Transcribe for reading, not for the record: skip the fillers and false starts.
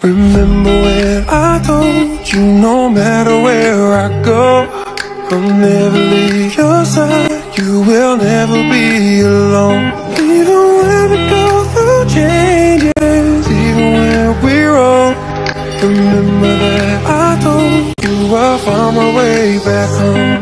Remember when I told you no matter where I go, I'll never leave your side, you will never be alone. Even when we go through changes, even when we're wrong, remember that I told you I'll find my way back home.